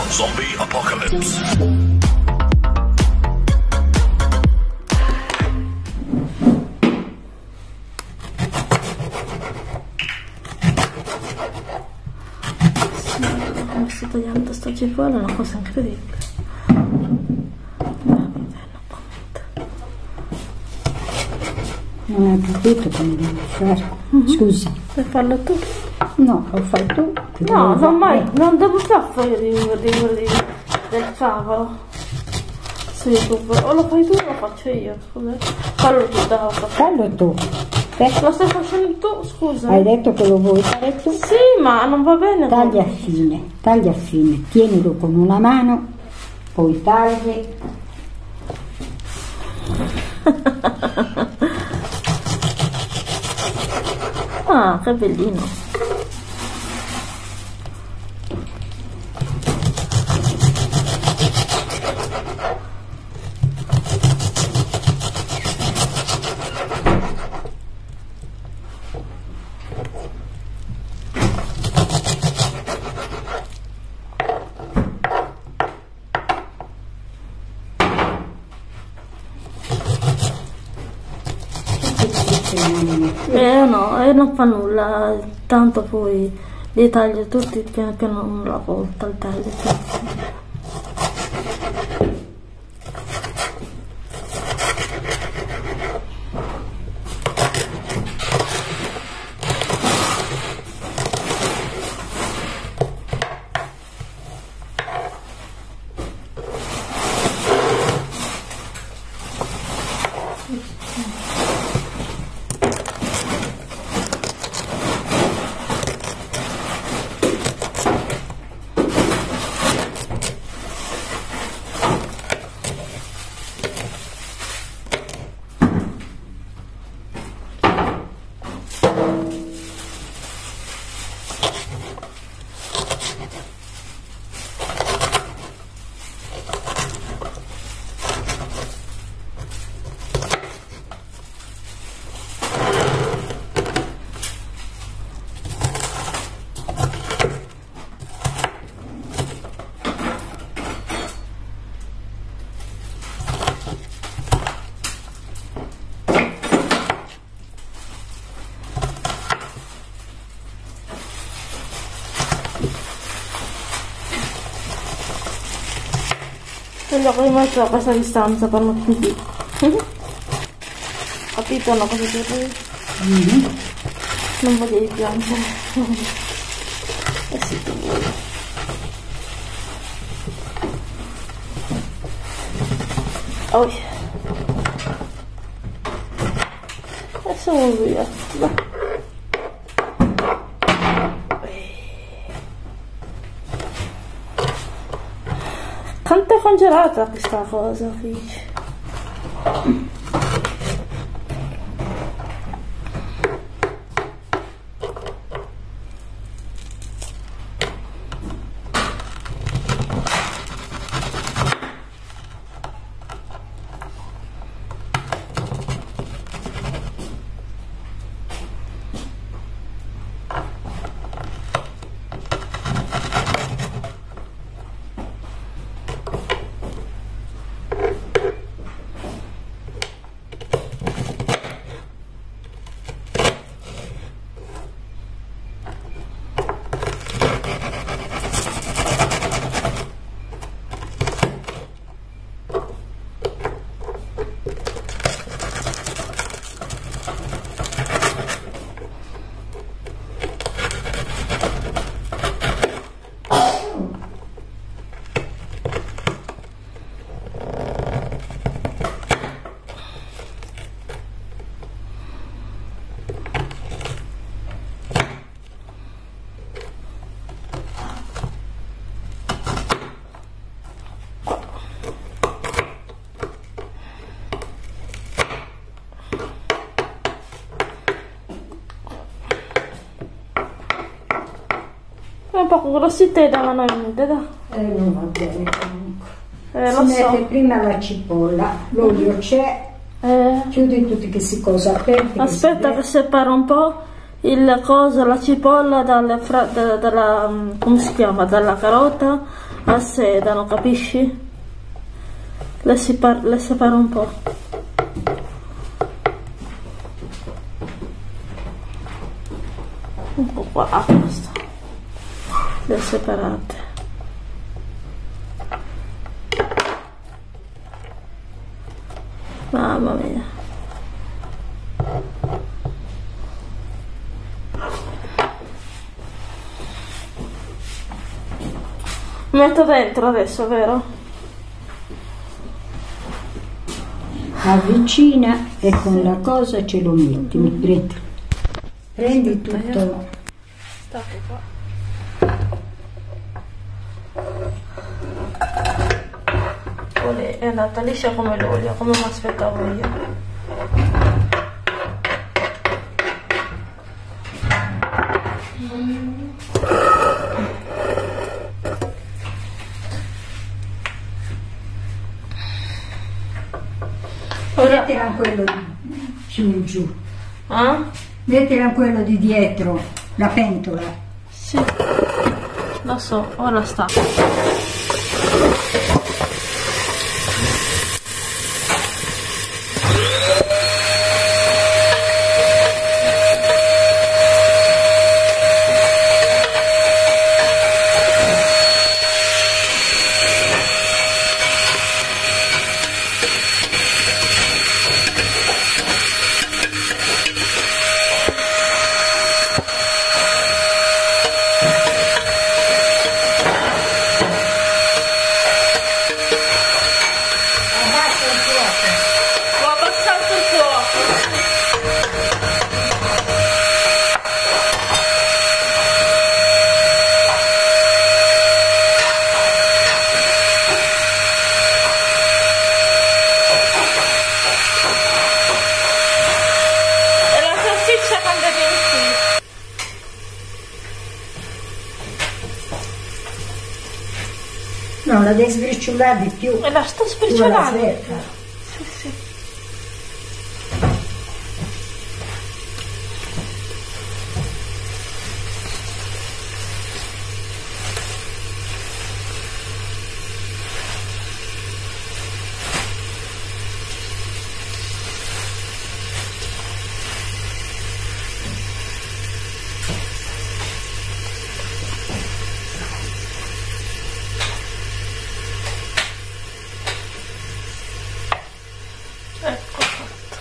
Zombie Apocalypse. Sto tagliando sto cipolla, è una cosa incredibile. Non hai capito come devi fare? Scusa. Per farlo tu? No, lo fai tu. No, non mai, non devo fare del cavolo su YouTube. O lo fai tu o lo faccio io, scusa. Fallo tu, dai. Fallo tu. Lo stai facendo tu, scusa. Hai detto che lo vuoi fare tu? Sì, ma non va bene. Taglia a fine, tienilo con una mano, poi tagli. Ah, che bellino. No, non fa nulla, tanto poi li taglio tutti piano piano una volta il taglio. Voglio che metto a questa distanza per non più. Capito una cosa che non voglio piangere. Sì, tu vuoi. Oh. Adesso vado via. Vai. Quanto è congelata questa cosa, figlio? È un po' grossita da noi, da? Non va bene comunque. Lo Si so. mette prima la cipolla, l'olio c'è, chiudi tutti questi cosi aperti. Aspetta che separa un po', il coso, la cipolla dalla, come si chiama? Dalla carota al sedano, capisci? Le separo un po'. Un po' qua, a posto. Le separate. Mamma mia. Metto dentro adesso, vero? Avvicina e con la cosa ce lo metti. Prendi tutto. Stacco qua. Olè, è andata liscia come l'olio, come mi aspettavo io. Mettila in quello su in giù. Mettila in quello di dietro, la pentola. Sì, lo so, ora sta. No, la devi sbriciolare di più. E la sto sbriciolando. Sì, sì. Ecco fatto.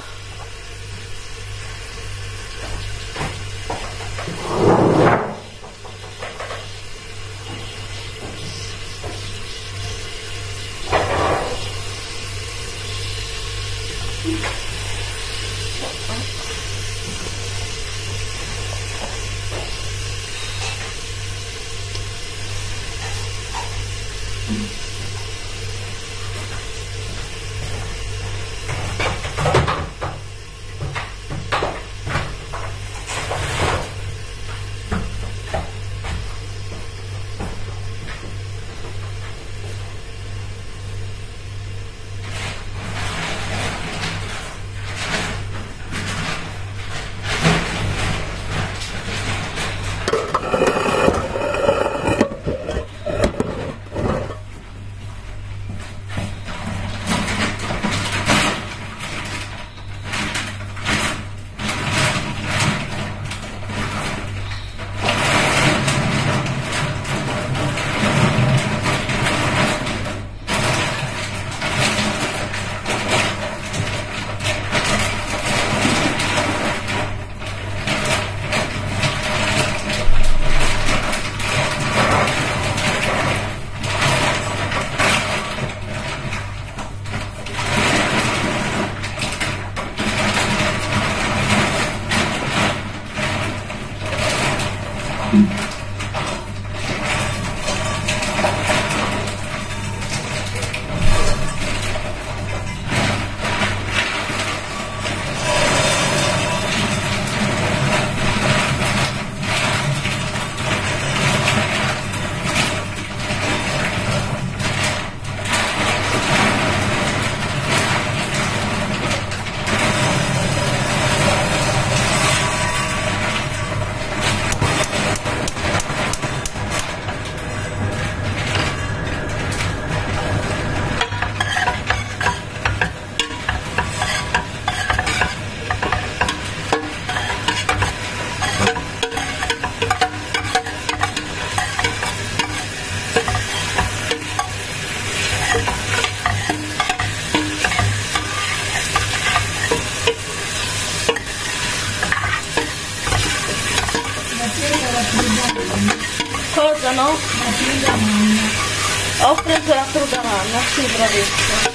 Ho preso la cruda manna, sì, bravissima.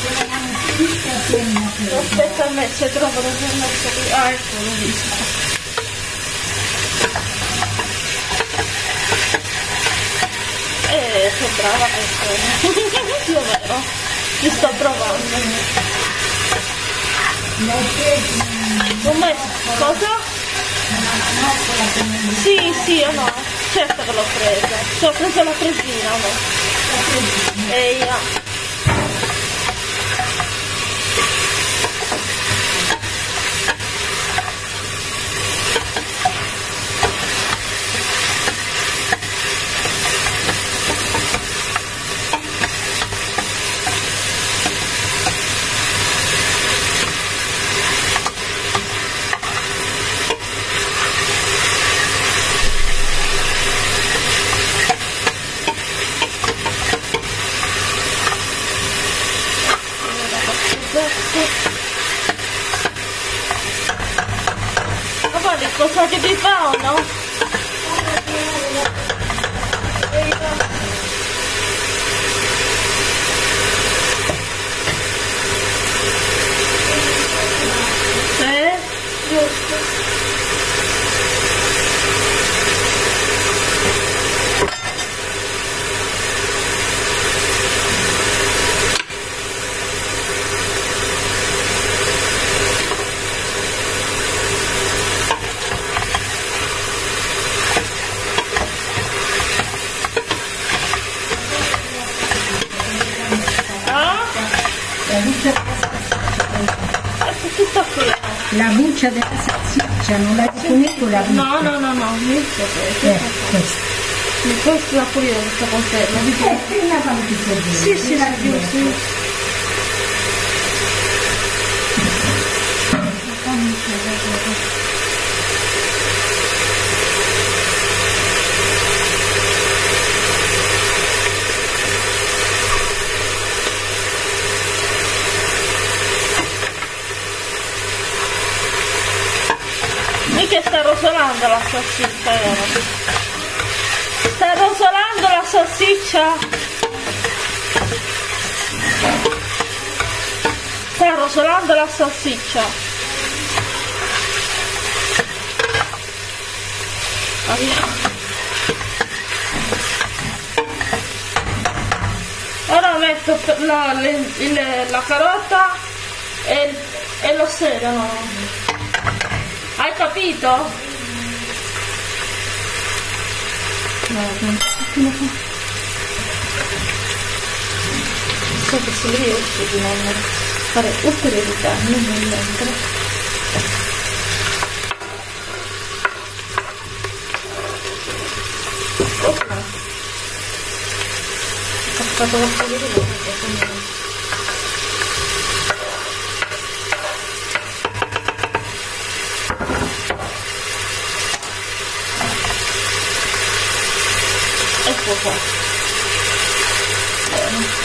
Aspetta a me, se trovo dove ho messo qui. Ah, ecco, l'ho visto. Sei brava questa. Io vero, ci sto provando. Cosa? Sì, o no? Certo che l'ho presa. Ci ho preso la fresina, o no? Eia. Cosa che ti fa o no? Giusto. La buccia della salsiccia, non la riconosco la buccia? No, questa la pure io questa conferma. Prima fammi vedere. Sì. Mica sta rosolando la salsiccia, sta rosolando la salsiccia. Sta rosolando la salsiccia. Ora metto la carota e lo sedano. Hai capito? So che se riesce di non fare ulteriori danni nell'entra. Ho fatto la foto ecco qua. Bene.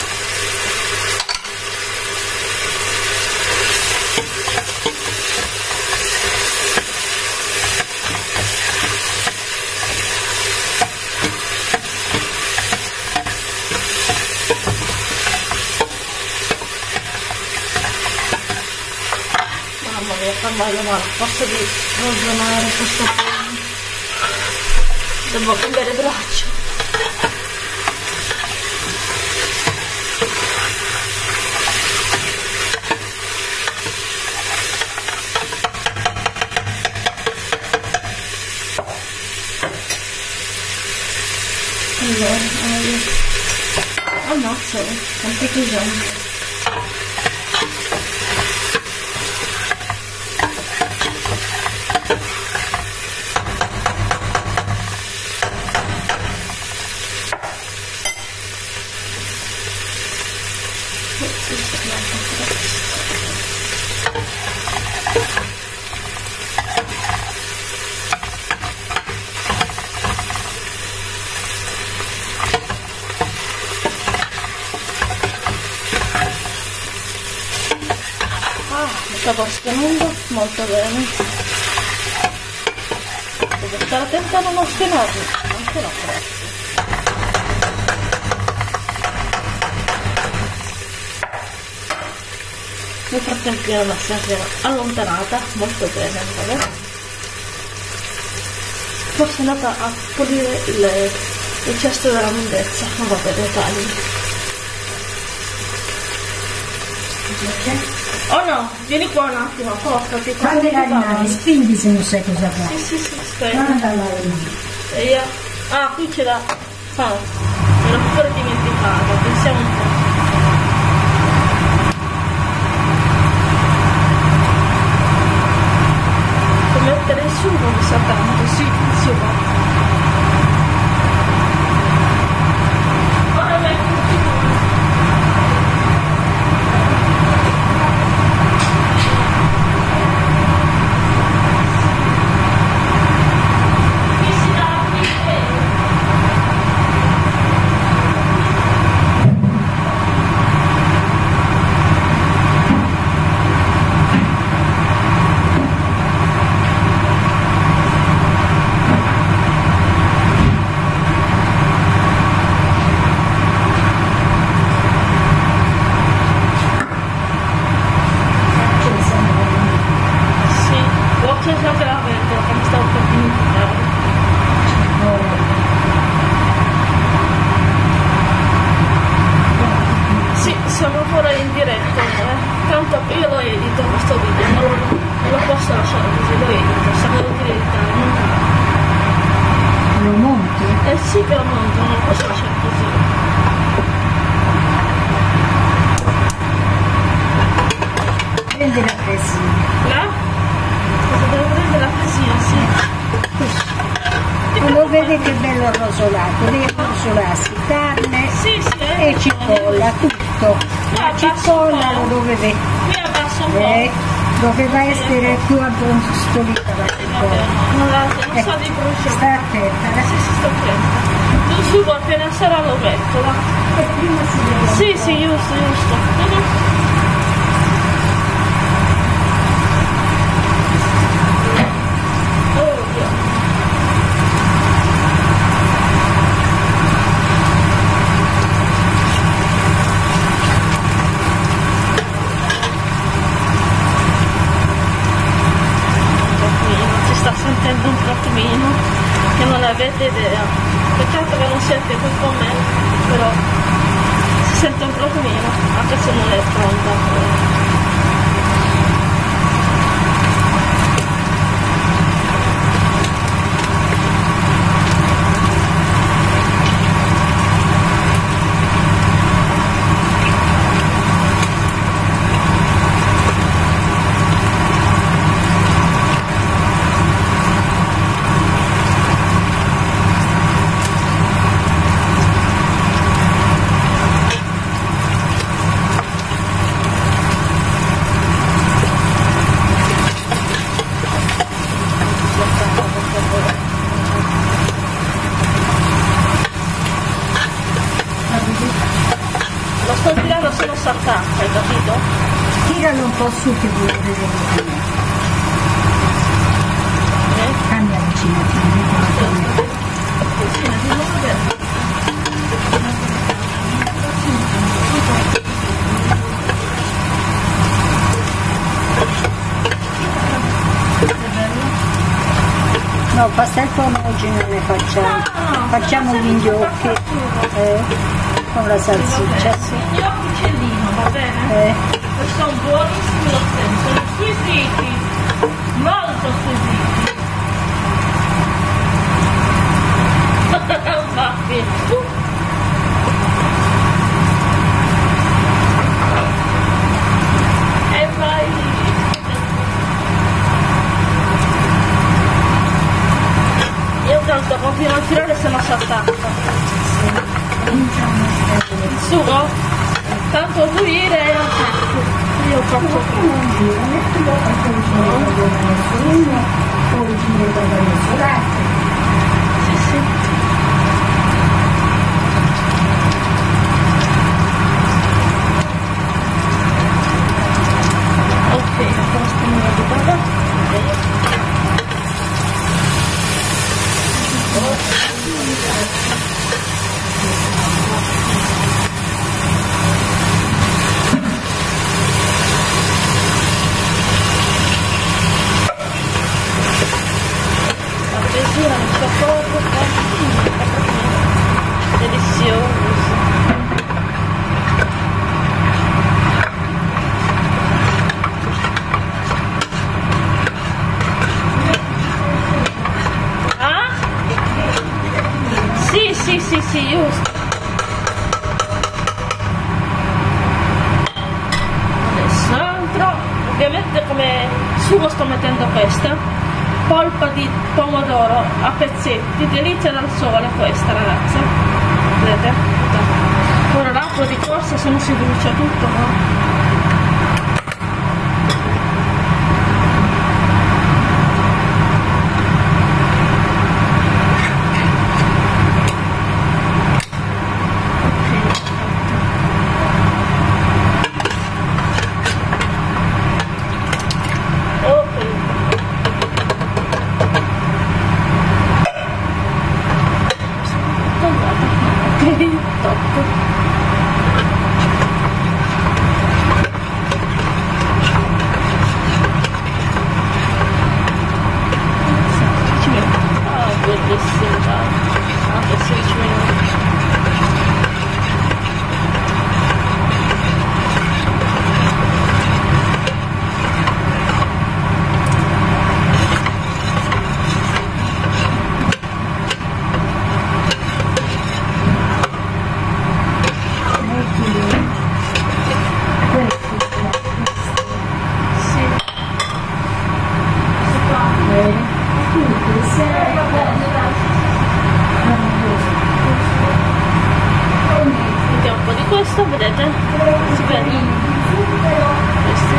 Mamma mia, cambiare male, posso di ragionare questo film. Devo cambiare braccio. Allora, ammazzo, quante cose. Stavo spianando molto bene. Devo stare attenta a non spianarmi, anche no, grazie. Nel frattempo la si è allontanata molto bene, vabbè. Forse è andata a pulire il cesto della mondezza, non va per dettagli. Oh no, vieni qua un attimo, accostati. Quando la rimane, spingi se non sai cosa fare. Sì, aspetta. Guarda la rimane. Ah, qui c'è la... Ah, me l'ho pure dimenticata, pensiamo un po'. Mettere il sugo mi sa tanto, sì, il sugo. Ora metto il sugo. Qui si dà sì che lo monto, non lo posso lasciare così. Prendi la presina. Là? Cosa devo prendere la presina, sì. Lo vedi che bello rosolato, devi rosolarsi carne e cipolla, tutto. La cipolla lo doveva. Qui abbasso un po'. Doveva essere più abbronzolita la cipolla. Non so di bruciare. Sta attenta, Sì, sto attenta. Il sugo appena sarà lo metto, va. E prima si deve. Sì, giusto. Sentendo un attimino che non avete idea, peccato che non siete qui con me, però si sente un attimino anche se non è pronta. Lo sto tirando se lo s'attacca, hai capito? Tiralo un po' su che vuoi vedere com'è. Cambia vicino, no, pastel con oggi non ne facciamo. Facciamo gli gnocchi con la salsiccia. Gli occhi cellino, va bene? Sono buonissimi lo stesso, sono squisiti, molto squisiti. Infatti. E vai. Io tanto continuo a tirare se no si attacca. Il sugo? Tanto pulire e attacco. Io faccio sì. Ok, la posto mi guarda. questa polpa di pomodoro a pezzetti, delizia dal sole questa, ragazze, vedete? Ora l'apro di corsa, se no si brucia tutto, no? Questo vedete? Si vede? Questi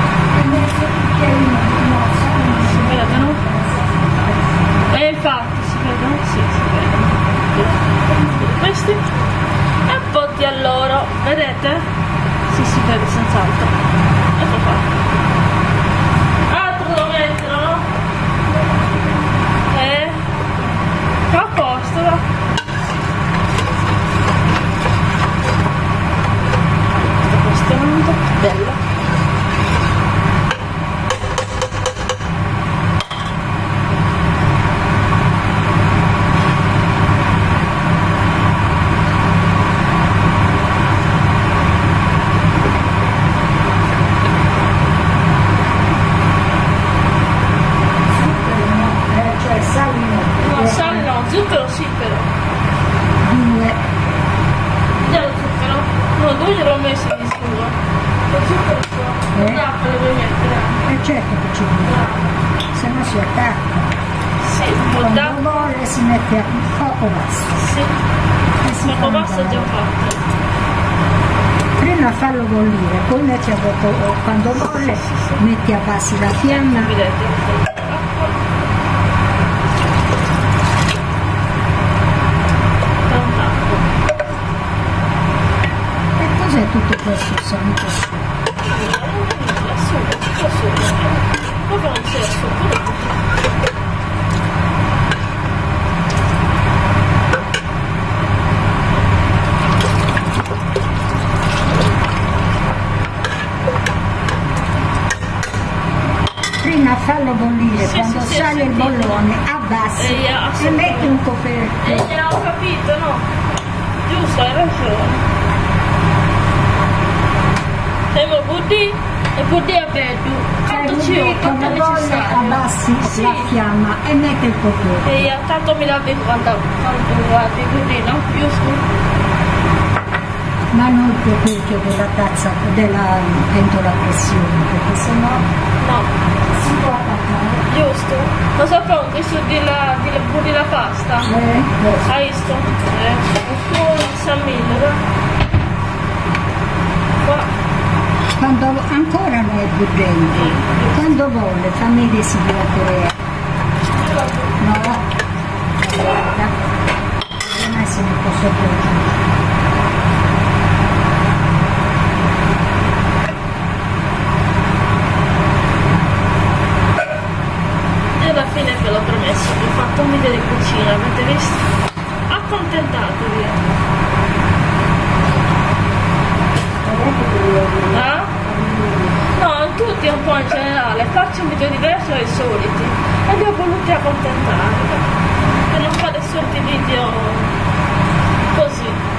si vedono? E infatti si vedono? Sì, si vedono. Questi e appotti a loro, vedete? Sì, si vede senz'altro. Ecco qua. Altro lo mettono, no? E a posto, va? Bella. Cioè sali no? No, sale no, zucchero sì però. 2. Già lo zucchero? No, 2 gliel'ho messo di sicuro. Lo zucchero qua. Lo devo mettere. Certo che ci vuole, se no si attacca. Sì, Quando vuole si mette a poco basso. Sì. E si Poco basso già fatto. Prima fallo bollire, poi metti a poco, quando bolle metti a bassi la fiamma. Vedete? E cos'è tutto questo santo? Proprio non c'è assolutamente. Prima fallo bollire, quando sale il bollone abbassi e metti un coperto. Ho capito, no? Giusto, hai ragione. Siamo buddhi e buddhi a vedo. Quando bolle abbassi la fiamma e metti il coperto. E tanto mi lavi quando guardi buddhi, no? Giusto? Ma non il coperchio della tazza, della pentola a pressione, perché sennò si può attaccare. Giusto? Ma sapevo questo di la pasta? Hai visto? San Mille, qua. Quando ancora non è bollente, quando bolle fammi desiderare. No, guarda, non è se ne posso prendere. Alla fine ve l'ho promesso, vi ho fatto un video di cucina, avete visto? Accontentatevi. No, tutti un po' in generale, faccio un video diverso dai soliti e li ho voluti accontentare per non fare soliti video così.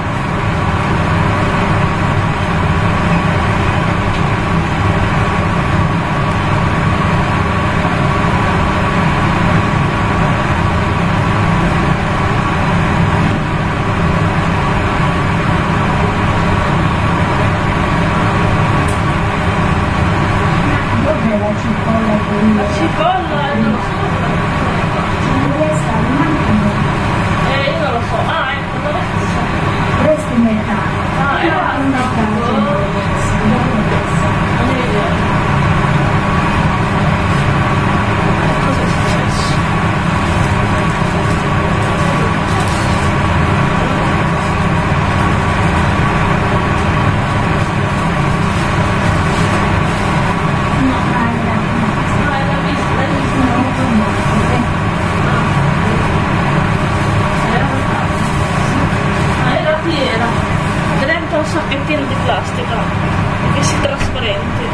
dentro un sacchettino di plastica che si trasparenti.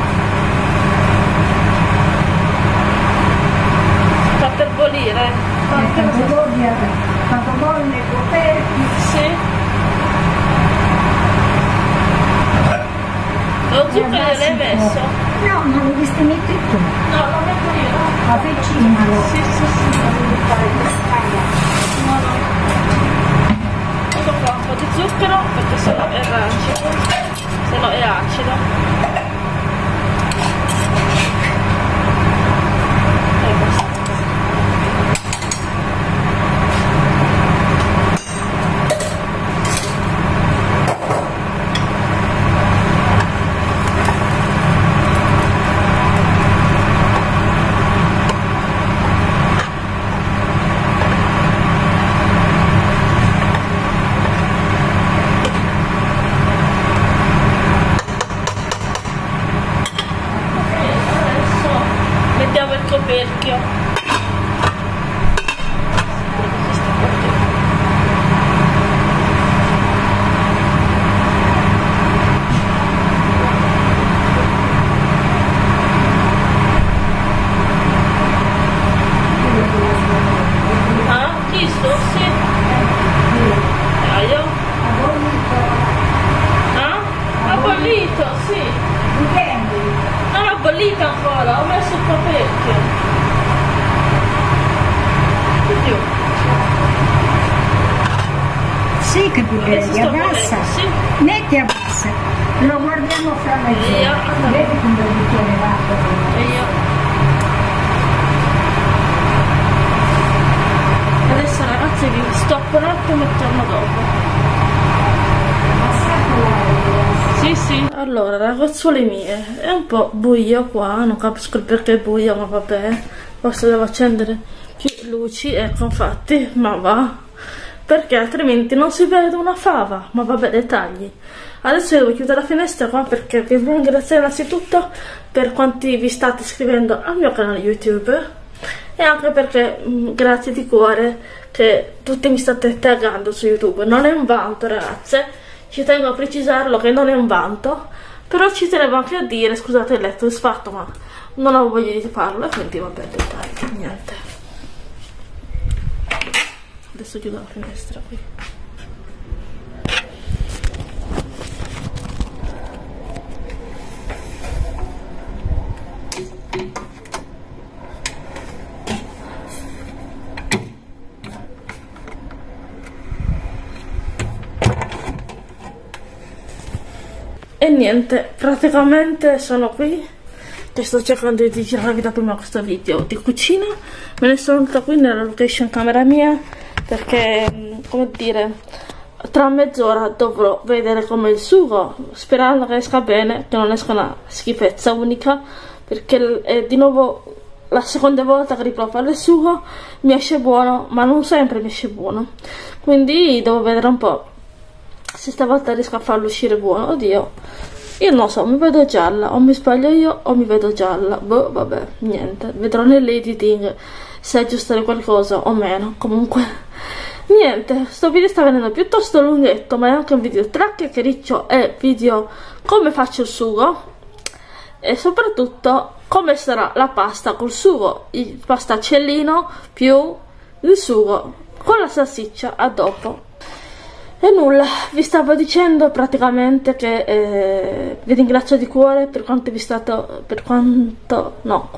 Sta per bollire. Quando bolle coperti. Sì. Lo zucchero l'hai messo? No, ma lo devi mettere tu. No, lo metto io. Avvicinalo. Sì. Ecco qua, un po' di zucchero perché sennò è rancido, sennò è acido. E basta. Mettiamo il coperchio. Ah, visto? Sì. Io? Ah? Ha bollito, sì. Non ha bollito ancora, ho messo il coperchio. Più. Sì, che puoi abbassa. Sì. Metti a bassa. Lo guardiamo fra mezz'ora. Vedi come è tutto elevato. E io. Adesso ragazzi vi stoppo un attimo e torno dopo. Sì. Allora ragazzuole mie, è un po' buio qua, non capisco il perché è buio, ma vabbè, forse devo accendere più luci, ecco infatti, ma va, perché altrimenti non si vede una fava, ma vabbè, dettagli. Adesso devo chiudere la finestra qua perché vi ringrazio innanzitutto per quanti vi state iscrivendo al mio canale YouTube e anche perché grazie di cuore che tutti mi state taggando su YouTube. Non è un vanto ragazze, ci tengo a precisarlo che non è un vanto, però ci tenevo anche a dire, scusate il letto è sfatto ma non avevo voglia di farlo e quindi vabbè, dettagli, niente. Adesso chiudo la finestra qui. E niente, praticamente sono qui che sto cercando di girarvi da prima questo video di cucina. Me ne sono venuta qui nella location camera mia perché, come dire, tra mezz'ora dovrò vedere come il sugo, sperando che esca bene, che non esca una schifezza unica, perché è di nuovo la seconda volta che riprovo a fare il sugo, mi esce buono, ma non sempre mi esce buono, quindi devo vedere un po' se stavolta riesco a farlo uscire buono. Oddio, io non so, mi vedo gialla, o mi sbaglio io o mi vedo gialla, boh, vabbè, niente, vedrò nell'editing se aggiustare qualcosa o meno. Comunque niente, sto video sta venendo piuttosto lunghetto, ma è anche un video tra chiacchiericcio e video come faccio il sugo e soprattutto come sarà la pasta col sugo, il pastaccellino più il sugo con la salsiccia a dopo. E nulla, vi stavo dicendo praticamente che vi ringrazio di cuore per quanto vi state, per quanto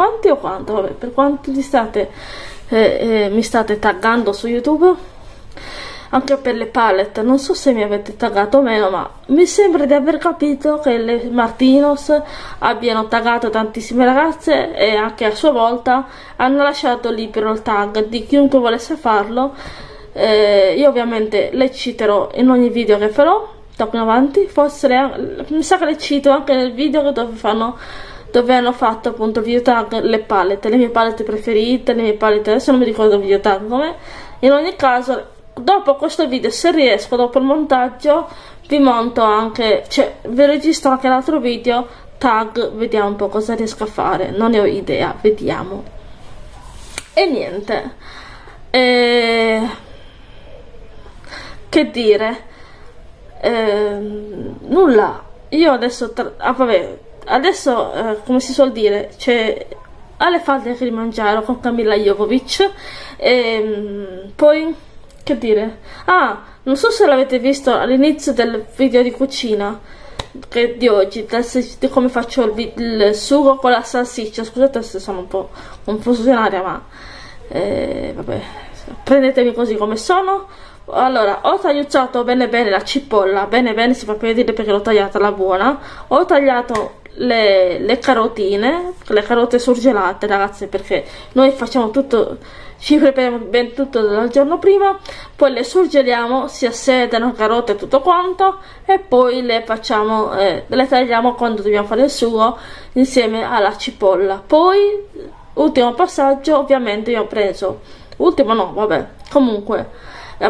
mi state taggando su YouTube, anche per le palette. Non so se mi avete taggato o meno, ma mi sembra di aver capito che le Martinos abbiano taggato tantissime ragazze e anche a sua volta hanno lasciato libero il tag di chiunque volesse farlo. Io ovviamente le citerò in ogni video che farò da qui in avanti, forse mi sa che le cito anche nel video dove hanno fatto appunto il video tag le palette, le mie palette preferite, le mie palette, adesso non mi ricordo il video tag come. In ogni caso dopo questo video, se riesco, dopo il montaggio vi monto anche, cioè vi registro anche l'altro video tag, vediamo un po' cosa riesco a fare, non ne ho idea, vediamo. E niente, che dire, nulla, io adesso vabbè, adesso come si suol dire, c'è alle falde che rimangiare con Camilla Jovovich, poi che dire, non so se l'avete visto all'inizio del video di cucina di oggi, di come faccio il sugo con la salsiccia. Scusate se sono un po' confusionaria, ma vabbè, prendetemi così come sono. Allora, ho tagliucciato bene bene la cipolla, bene bene, si fa per vedere perché l'ho tagliata la buona. Ho tagliato le carotine, le carote surgelate, ragazzi, perché noi facciamo tutto, ci prepariamo bene tutto dal giorno prima, poi le surgeliamo, si assedano carote e tutto quanto, e poi le facciamo, le tagliamo quando dobbiamo fare il sugo insieme alla cipolla. Poi ultimo passaggio, ovviamente io ho preso, ultimo no, vabbè, comunque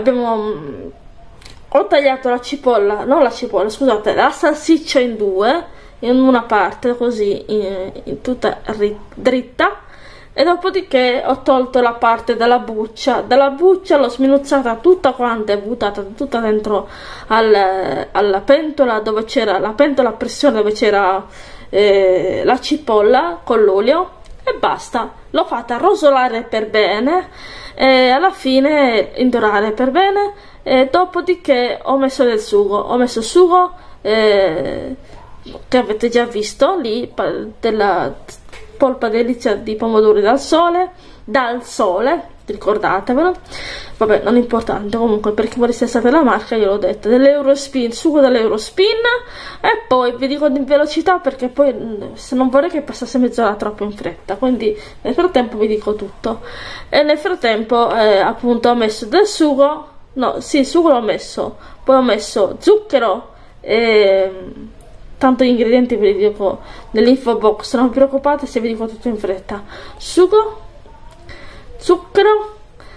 ho tagliato la cipolla, non la cipolla, scusate, la salsiccia in due, in una parte così in tutta dritta, e dopodiché ho tolto la parte della buccia l'ho sminuzzata tutta quanta e buttata tutta dentro alla pentola, dove c'era la pentola a pressione, dove c'era la cipolla con l'olio, e basta. L'ho fatta rosolare per bene e alla fine indorare per bene, e dopodiché ho messo del sugo, ho messo il sugo che avete già visto lì, della polpa delizia di pomodori dal sole, ricordatevelo, vabbè, non è importante, comunque per chi volesse sapere la marca io l'ho detta, dell'Eurospin, sugo dell'Eurospin. E poi vi dico in velocità perché poi se non vorrei che passasse mezz'ora troppo in fretta, quindi nel frattempo vi dico tutto. E nel frattempo appunto ho messo del sugo, no, sì, sugo l'ho messo, poi ho messo zucchero e tanto gli ingredienti ve li dico nell'info box, non vi preoccupate se vi dico tutto in fretta. Sugo, zucchero,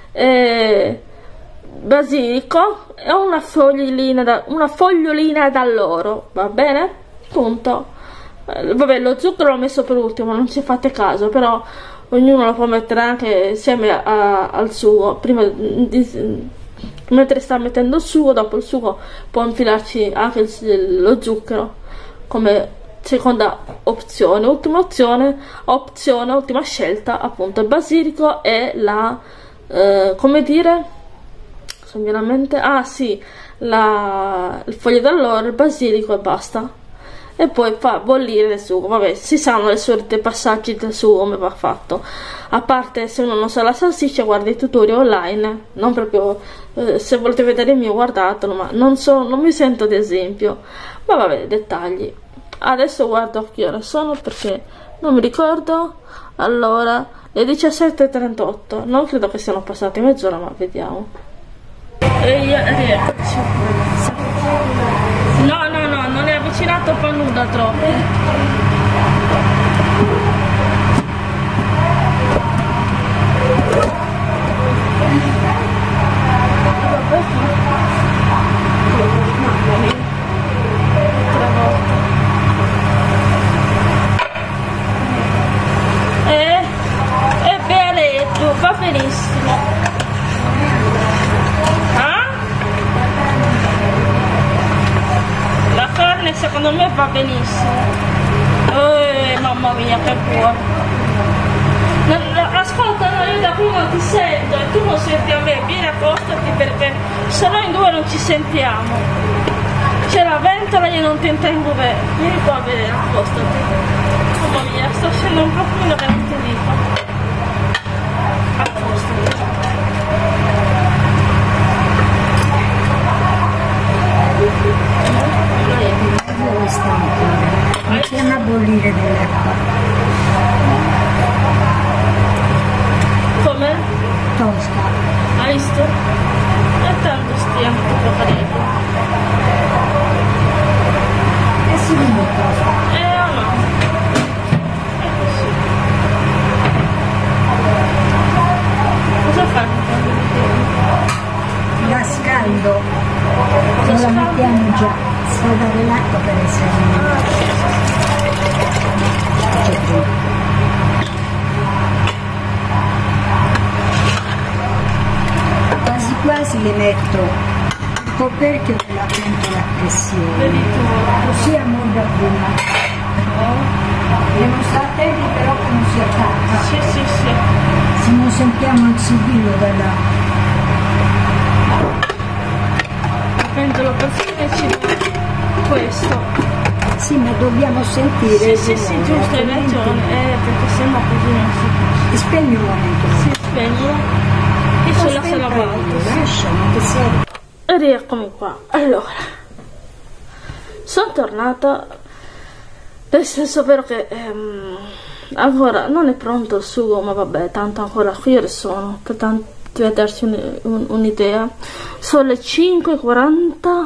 basilico e una fogliolina d'alloro, va bene? Punto. Vabbè, lo zucchero l'ho messo per ultimo, non ci fate caso, però ognuno lo può mettere anche insieme al sugo, prima mentre sta mettendo il sugo. Dopo il sugo può infilarci anche lo zucchero come seconda opzione. Ultima scelta, appunto il basilico e la come dire, mi viene a mente, sì, il foglio d'alloro, il basilico e basta, e poi fa bollire il sugo. Vabbè, si sanno i soliti passaggi del sugo come va fatto, a parte se uno non sa la salsiccia guarda i tutorial online, non proprio se volete vedere il mio guardatelo, ma non mi sento ad esempio, ma vabbè, dettagli. Adesso guardo che ore sono perché non mi ricordo. Allora, le 17:38, non credo che siano passate mezz'ora, ma vediamo. Rieccoci. No, non è avvicinato per nulla troppo. Va benissimo. La carne secondo me va benissimo. Mamma mia, che buono. Ascolta, no, io da prima ti sento e tu non senti a me. Vieni, accostati perché se no in due non ci sentiamo. C'è la ventola e io non ti intendo bene. Vieni qua a vedere, accostati. Mamma mia, sto scendendo un profilo che non ti dico. Iniziamo a bollire dell'acqua. Come? Tosta. Hai visto? E tanto stiamo tutto parecchio. E si vede tosta. O no? È così. Cosa fai? La scaldo. Non la mettiamo già. Scaldare l'acqua per essere quasi le metto coperchio della pentola a pressione, così ammorbida prima. Devo stare attenti però che non si attacca. Sì, sì, sì. Se non sentiamo il sibillo della pentola per fine ci vuole questo. Sì, ma dobbiamo sentire. Sì, sì, sì, giusto, hai ragione, perché sennò così non si può. Spegni un momento. Si spegnilo e sulla sala volta. Lasciamo che sia. E rieccomi qua. Allora, sono tornata, nel senso vero che ancora non è pronto il sugo, ma vabbè, tanto ancora qui sono, per darci un'idea. Sono le 5:40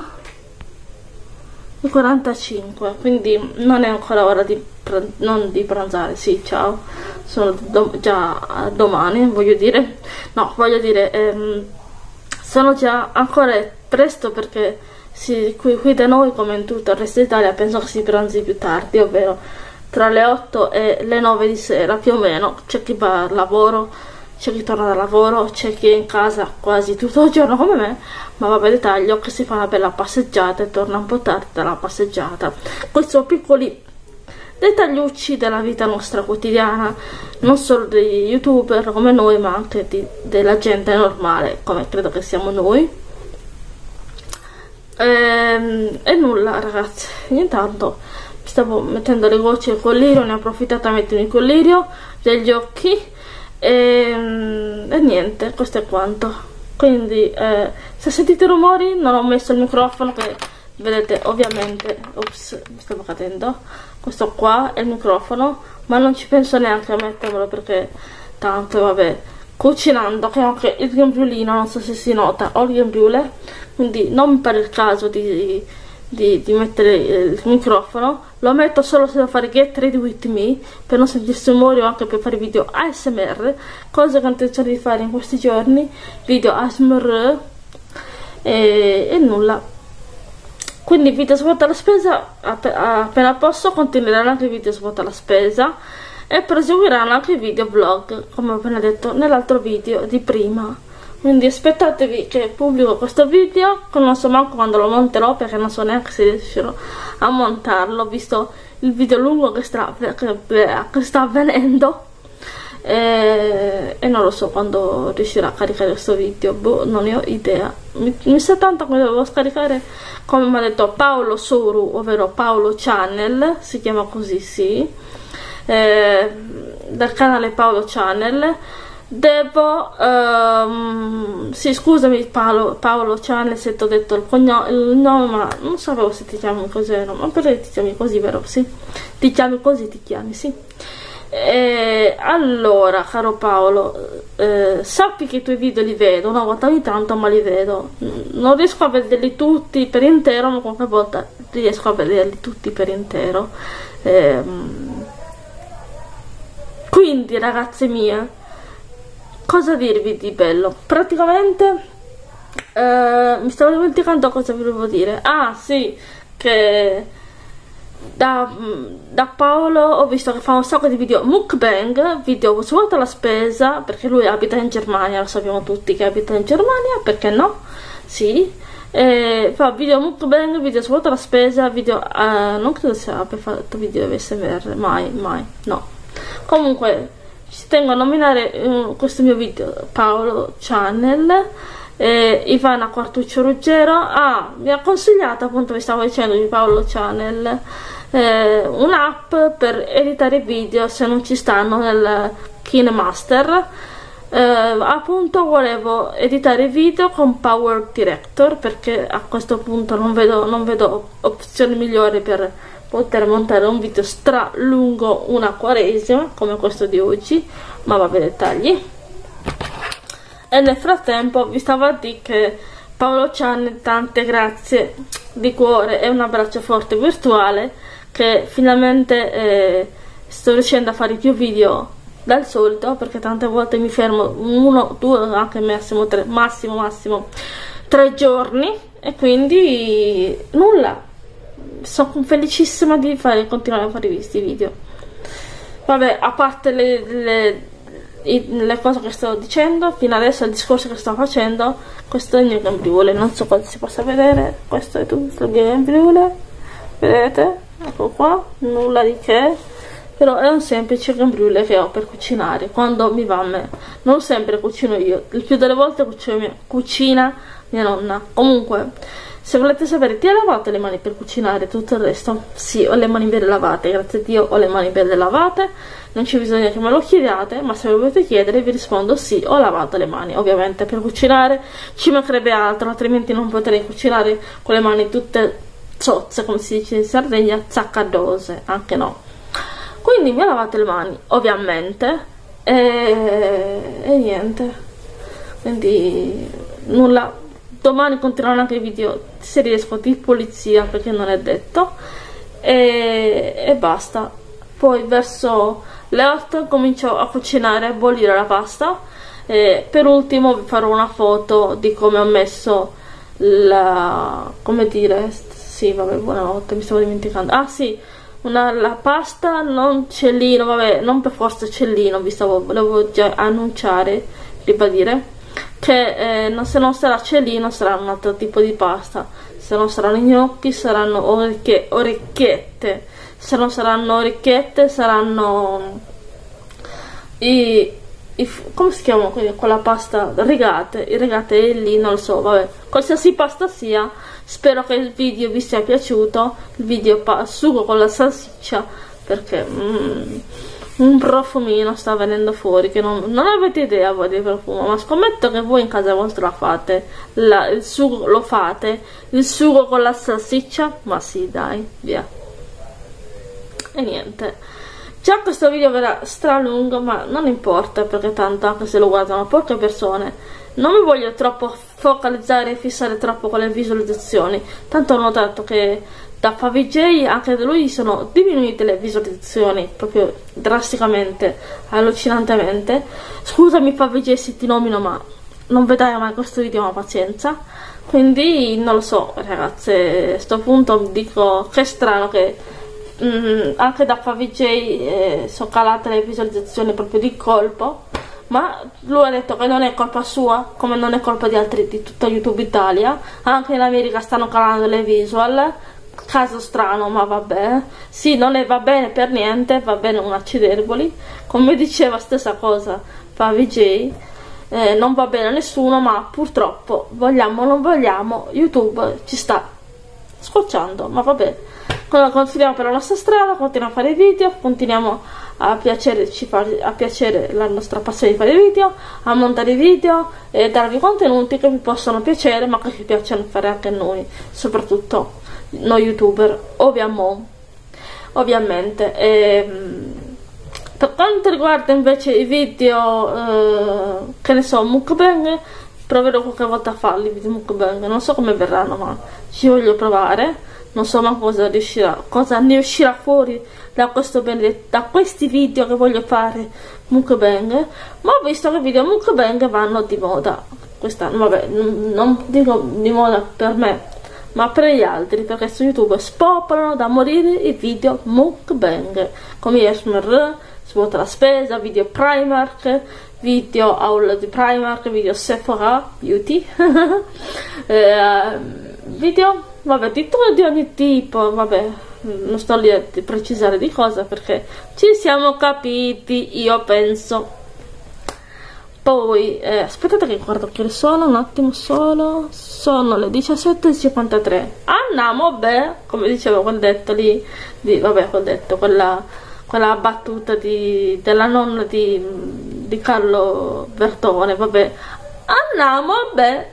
e 45, quindi non è ancora ora di pranzare. Sì, ciao, sono già domani, voglio dire, sono già ancora presto, perché qui da noi, come in tutto il resto d'Italia, penso che si pranzi più tardi, ovvero tra le 8 e le 9 di sera più o meno. C'è chi va al lavoro, c'è chi torna dal lavoro, c'è chi è in casa quasi tutto il giorno come me, ma vabbè, dettaglio che si fa una bella passeggiata e torna un po' tardi dalla passeggiata. Questi sono piccoli dettagliucci della vita nostra quotidiana, non solo degli youtuber come noi, ma anche della gente normale come credo che siamo noi. E nulla ragazzi, intanto mi stavo mettendo le gocce al collirio, ne ho approfittato a mettermi il collirio degli occhi e niente, questo è quanto. Quindi se sentite rumori non ho messo il microfono, che vedete ovviamente, ops, mi stavo cadendo, questo qua è il microfono, ma non ci penso neanche a mettermelo, perché tanto vabbè, cucinando, che anche il grembiulino, non so se si nota, ho il grembiule, quindi non mi pare il caso di mettere il microfono. Lo metto solo se devo fare Get Ready With Me, per non sentirsi rumori, o anche per fare video ASMR, cosa che ho intenzione di fare in questi giorni, video ASMR e nulla. Quindi video svuota la spesa, appena posso continueranno anche i video svuota la spesa e proseguiranno anche i video vlog, come ho appena detto nell'altro video di prima. Quindi aspettatevi che pubblico questo video, che non so manco quando lo monterò, perché non so neanche se riuscirò a montarlo, visto il video lungo che sta avvenendo, e non lo so quando riuscirò a caricare questo video, boh, non ne ho idea. Mi sa tanto che devo scaricare, come mi ha detto Paolo Soru, ovvero Paolo Channel, si chiama così, sì, dal canale Paolo Channel. Devo sì, scusami Paolo Channel se ti ho detto il nome, ma non sapevo se ti chiami così, no? Ma perché ti chiami così, vero? Sì, ti chiami così, ti chiami, sì. Allora, caro Paolo, sappi che i tuoi video li vedo una volta ogni tanto, ma li vedo, non riesco a vederli tutti per intero, ma qualche volta riesco a vederli tutti per intero. Quindi ragazze mie, cosa dirvi di bello? Praticamente mi stavo dimenticando cosa vi volevo dire. Ah sì, che da Paolo ho visto che fa un sacco di video mukbang, video svuota la spesa, perché lui abita in Germania, lo sappiamo tutti che abita in Germania, perché no? Sì, fa video mukbang, video svuota la spesa, video non credo sia abbia fatto video ASMR, mai, no. Comunque ci tengo a nominare questo mio video Paolo Channel. Ivana Quartuccio Ruggero mi ha consigliato, appunto vi stavo dicendo, di Paolo Channel, un'app per editare video se non ci stanno nel KineMaster. Appunto volevo editare video con Power Director, perché a questo punto non vedo opzioni migliori per poter montare un video stra lungo, una quaresima come questo di oggi, ma vabbè, dettagli. E nel frattempo vi stavo a dire che Paolo Channel, tante grazie di cuore e un abbraccio forte virtuale, che finalmente sto riuscendo a fare più video dal solito, perché tante volte mi fermo 1, 2, anche massimo 3, massimo 3 giorni, e quindi nulla, sono felicissima di continuare a fare questi video. Vabbè, a parte le cose che sto dicendo fino adesso, il discorso che sto facendo. Questo è il mio grembiule, non so cosa si possa vedere, questo è tutto il grembiule, vedete, ecco qua, nulla di che, però è un semplice grembiule che ho per cucinare quando mi va a me. Non sempre cucino io, il più delle volte cucina mia nonna. Comunque, se volete sapere, ti hai lavato le mani per cucinare tutto il resto? Sì, ho le mani belle lavate, grazie a Dio ho le mani belle lavate, non c'è bisogno che me lo chiediate, ma se lo volete chiedere vi rispondo sì, ho lavato le mani. Ovviamente per cucinare ci mancherebbe altro, altrimenti non potrei cucinare con le mani tutte zozze, come si dice in Sardegna, zaccadose, anche no. Quindi mi ho lavato le mani, ovviamente, e niente, quindi nulla. Domani continueranno anche i video, se riesco, di pulizia, perché non è detto, e basta. Poi verso le 8 comincio a cucinare, a bollire la pasta, e per ultimo vi farò una foto di come ho messo la, come dire, sì vabbè, buonanotte, mi stavo dimenticando, ah sì, la pasta non cellino, vabbè, non per forza cellino, volevo già annunciare, ribadire che se non sarà cellino sarà un altro tipo di pasta, se non saranno gnocchi saranno orecchiette, se non saranno orecchiette saranno come si chiamano quella pasta, rigate, i rigate lì, non lo so, vabbè, qualsiasi pasta sia. Spero che il video vi sia piaciuto, il video sugo con la salsiccia, perché un profumino sta venendo fuori che non avete idea voi di profumo, ma scommetto che voi in casa vostra fate il sugo, lo fate il sugo con la salsiccia, ma sì dai, via. E niente, già questo video verrà stralungo, ma non importa, perché tanto anche se lo guardano poche persone non mi voglio troppo focalizzare e fissare troppo con le visualizzazioni. Tanto ho notato che da Favij anche da lui sono diminuite le visualizzazioni proprio drasticamente, allucinantemente. Scusami Favij se ti nomino, ma non vedrai mai questo video, ma pazienza. Quindi non lo so ragazze, a sto punto dico che è strano che anche da Favij sono calate le visualizzazioni proprio di colpo, ma lui ha detto che non è colpa sua, come non è colpa di altri, di tutta YouTube Italia. Anche in America stanno calando le visual, caso strano, ma vabbè, sì, non va bene per niente, va bene un acciderboli, come diceva stessa cosa Favij, non va bene a nessuno, ma purtroppo vogliamo o non vogliamo YouTube ci sta scocciando, ma vabbè. Continuiamo per la nostra strada, continuiamo a fare video, continuiamo a piacere la nostra passione di fare video, a montare video e darvi contenuti che vi possono piacere, ma che ci piacciono fare anche noi, soprattutto noi youtuber, ovviamente. Per quanto riguarda invece i video, che ne so, mukbang, proverò qualche volta a farli, video mukbang, non so come verranno, ma ci voglio provare. Non so ma cosa ne uscirà fuori da questi video che voglio fare mukbang, ma ho visto che video mukbang vanno di moda quest'anno. Vabbè, non dico di moda per me, ma per gli altri, perché su YouTube spopolano da morire i video mukbang, come Esmer, svuota la spesa, video Primark, video haul di Primark, video Sephora Beauty, video, vabbè, di ogni tipo, vabbè, non sto lì a precisare di cosa, perché ci siamo capiti, io penso. Poi, aspettate che guardo che sono, un attimo solo, sono le 17:53. Andiamo, beh, come dicevo quel detto lì, vabbè, quel detto, quella battuta della nonna di Carlo Bertone, vabbè, andiamo, beh.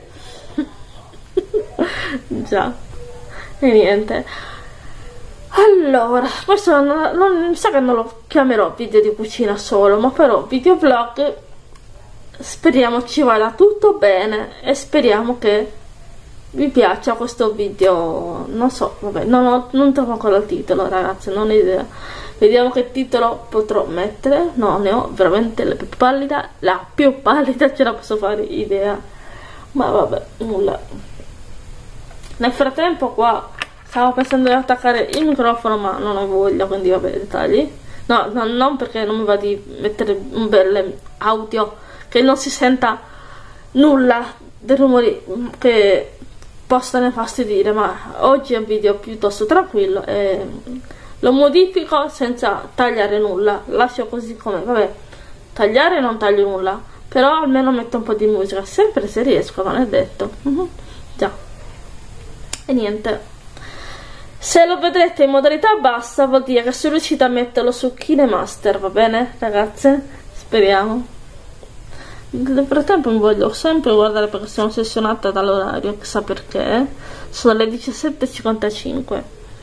Già, e niente. Allora, questo non mi sa che non lo chiamerò video di cucina solo, ma farò video vlog. Speriamo ci vada tutto bene e speriamo che vi piaccia questo video. Non so, vabbè, non trovo ancora il titolo, ragazzi, non ho idea. Vediamo che titolo potrò mettere. No, ne ho veramente la più pallida ce la posso fare idea, ma vabbè, nulla. Nel frattempo qua stavo pensando di attaccare il microfono, ma non ho voglia, quindi vabbè, dettagli. No, non perché non mi va di mettere un bel audio che non si senta nulla dei rumori che possano fastidire, ma oggi è un video piuttosto tranquillo e lo modifico senza tagliare nulla, lascio così come, vabbè, tagliare non taglio nulla, però almeno metto un po' di musica, sempre se riesco, non è detto. Già. E niente, se lo vedrete in modalità bassa vuol dire che sono riuscita a metterlo su KineMaster, va bene ragazze? Speriamo. Nel frattempo mi voglio sempre guardare perché sono ossessionata dall'orario, chissà perché. Sono le 17:55.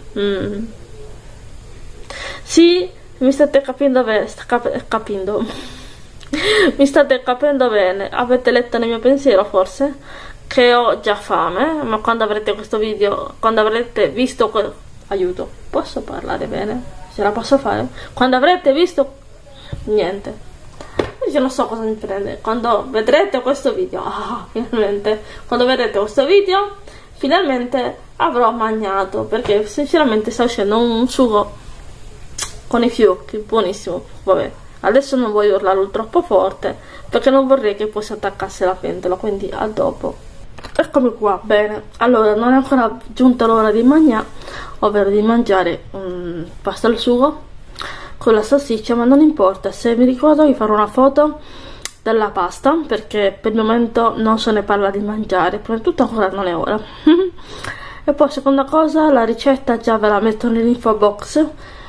Sì, mi state capendo bene, mi state capendo bene, avete letto nel mio pensiero forse che ho già fame, ma quando avrete questo video, quando avrete visto aiuto, posso parlare bene? Ce la posso fare? Quando avrete visto niente, io non so cosa mi prende, quando vedrete questo video, finalmente, quando vedrete questo video finalmente avrò mangiato, perché sinceramente sta uscendo un sugo con i fiocchi, buonissimo. Vabbè, adesso non voglio urlarlo troppo forte perché non vorrei che poi si attaccasse la pentola, quindi a dopo. Eccomi qua. Bene, allora non è ancora giunta l'ora di mangiare, ovvero di mangiare pasta al sugo con la salsiccia, ma non importa, se mi ricordo vi farò una foto della pasta perché per il momento non se ne parla di mangiare, prima di tutto ancora non è ora. E poi seconda cosa, la ricetta già ve la metto nell'info box.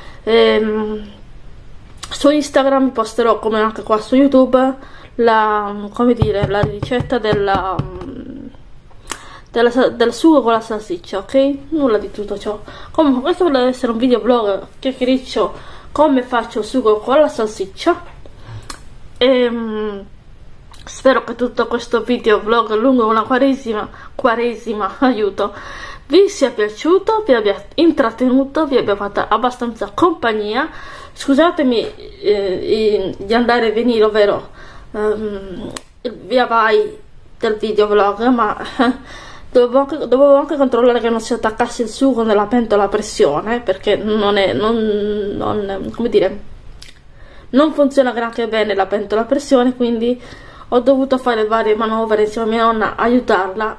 Su Instagram vi posterò, come anche qua su YouTube, la ricetta del sugo con la salsiccia, ok? Nulla di tutto ciò. Comunque questo deve essere un video vlog chiacchiericcio come faccio il sugo con la salsiccia e spero che tutto questo video vlog lungo una quaresima aiuto, vi sia piaciuto, vi abbia intrattenuto, vi abbia fatto abbastanza compagnia. Scusatemi di andare e venire, ovvero il via vai del video vlog, ma dovevo anche controllare che non si attaccasse il sugo nella pentola a pressione, perché come dire, non funziona granché bene la pentola a pressione, quindi ho dovuto fare varie manovre insieme a mia nonna, aiutarla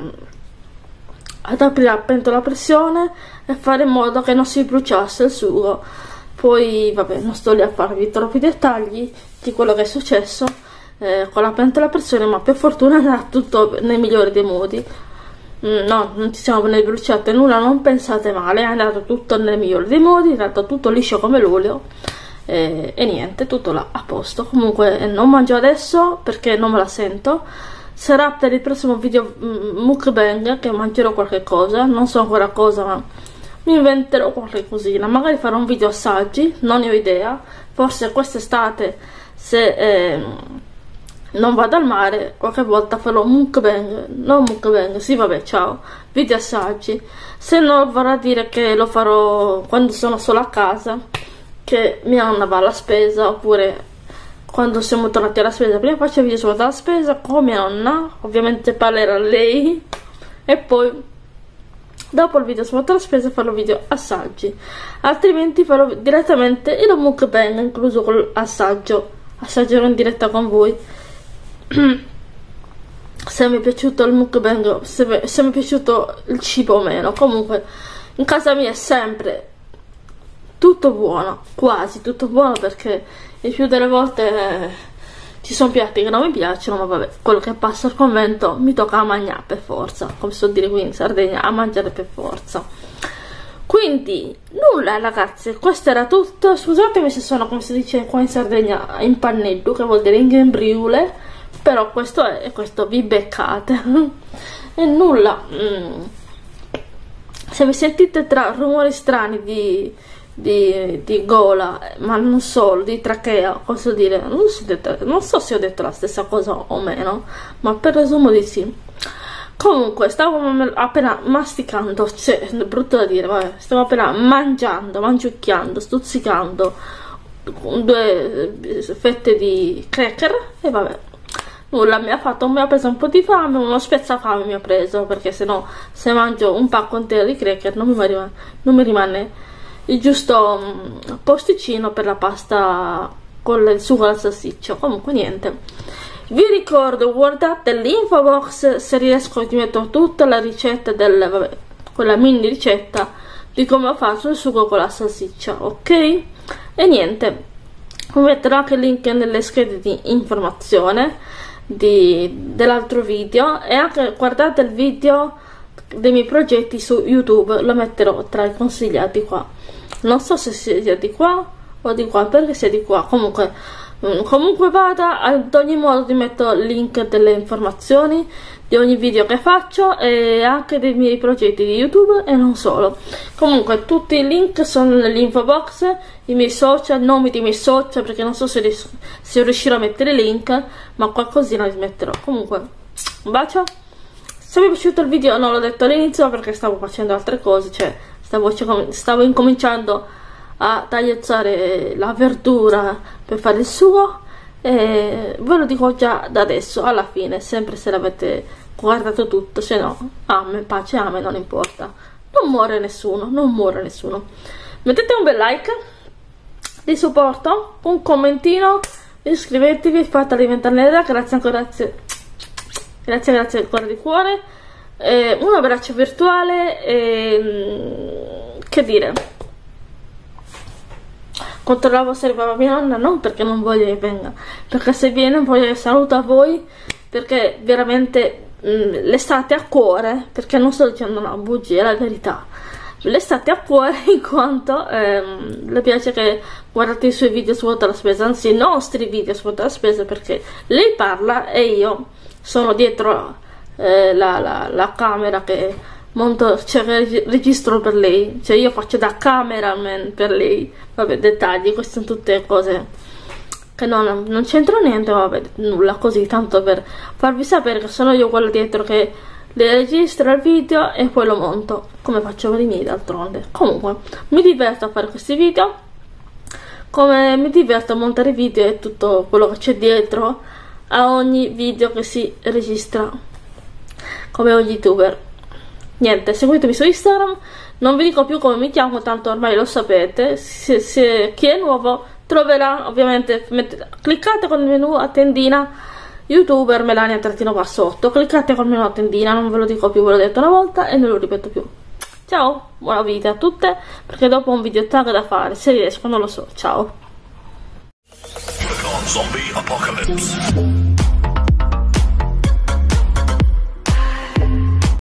ad aprire la pentola a pressione e fare in modo che non si bruciasse il sugo. Poi vabbè, non sto lì a farvi troppi dettagli di quello che è successo con la pentola a pressione, ma per fortuna era tutto nel migliore dei modi. No, non ci siamo né bruciate nulla, non pensate male, è andato tutto nel migliore dei modi, è andato tutto liscio come l'olio e niente, tutto là a posto. Comunque non mangio adesso perché non me la sento, sarà per il prossimo video mukbang che mangerò qualche cosa, non so ancora cosa, ma mi inventerò qualche cosina, magari farò un video assaggi, non ne ho idea, forse quest'estate se non vado al mare qualche volta farò mukbang, sì vabbè, ciao, video assaggi. Se no vorrà dire che lo farò quando sono sola a casa, che mia nonna va alla spesa, oppure quando siamo tornati alla spesa. Prima faccio il video sulla spesa con mia nonna, ovviamente parlerà lei, e poi dopo il video sulla spesa farò video assaggi, altrimenti farò direttamente il mukbang incluso con assaggerò in diretta con voi. Se mi è piaciuto il mukbang, se mi è piaciuto il cibo o meno. Comunque in casa mia è sempre tutto buono, quasi tutto buono, perché il più delle volte ci sono piatti che non mi piacciono, ma vabbè, quello che passa al convento mi tocca a mangiare per forza, come so dire qui in Sardegna, a mangiare per forza. Quindi nulla ragazzi, questo era tutto. Scusatemi se sono, come si dice qua in Sardegna, in pannello, che vuol dire in gembriule, però questo è, questo vi beccate. E nulla, se vi sentite tra rumori strani di gola, ma non solo, di trachea, posso dire, non so se ho detto la stessa cosa o meno, ma per resumo di sì. Comunque stavo appena masticando, cioè è brutto da dire, vabbè, stavo appena mangiucchiando, stuzzicando 2 fette di cracker e vabbè, nulla, mi ha preso un po' di fame, uno spezzafame mi ha preso, perché sennò se mangio un pacco intero di cracker non mi rimane il giusto posticino per la pasta con il sugo alla salsiccia. Comunque niente, vi ricordo, guardate l'info box, se riesco ti metto tutta la ricetta quella mini ricetta di come ho fatto il sugo con la salsiccia, ok? E niente, vi metterò anche il link nelle schede di informazione dell'altro video, e anche guardate il video dei miei progetti su YouTube, lo metterò tra i consigliati qua. Non so se sia di qua o di qua, perché sia di qua. Comunque vada, ad ogni modo ti metto il link delle informazioni di ogni video che faccio e anche dei miei progetti di YouTube e non solo. Comunque tutti i link sono nell'info box, i miei social, nomi dei miei social, perché non so se riuscirò a mettere i link, ma qualcosina li metterò. Comunque un bacio. Se vi è piaciuto il video, non l'ho detto all'inizio perché stavo facendo altre cose, cioè stavo incominciando a tagliare la verdura per fare il sugo, e ve lo dico già da adesso, alla fine, sempre se l'avete guardato tutto, se no, amen, pace, amen, non importa, non muore nessuno, non muore nessuno. Mettete un bel like di supporto, un commentino, iscrivetevi, fatela diventare nera, grazie ancora, grazie ancora di cuore, un abbraccio virtuale, che dire, controllavo se arrivava mia nonna, non perché non voglio che venga, perché se viene voglio che saluta a voi, perché veramente l'estate a cuore, perché non sto dicendo una bugia, è la verità, l'estate a cuore, in quanto le piace che guardate i suoi video su Vuota la Spesa, anzi i nostri video su Vuota la Spesa, perché lei parla e io sono dietro la camera che monto, cioè registro per lei, cioè io faccio da cameraman per lei. Vabbè, dettagli, queste sono tutte cose che non c'entro niente, vabbè, nulla, così tanto per farvi sapere che sono io quello dietro che le registra il video e poi lo monto, come faccio per i miei d'altronde. Comunque mi diverto a fare questi video, come mi diverto a montare video e tutto quello che c'è dietro a ogni video che si registra, come ogni youtuber. Niente, seguitemi su Instagram, non vi dico più come mi chiamo, tanto ormai lo sapete. Chi è nuovo troverà, ovviamente, cliccate col menu a tendina youtuber Melania_8, cliccate col menu a tendina, non ve lo dico più, ve l'ho detto una volta e non lo ripeto più. Ciao, buona vita a tutte, perché dopo ho un video tag da fare, se riesco, non lo so. Ciao. Zombie apocalypse.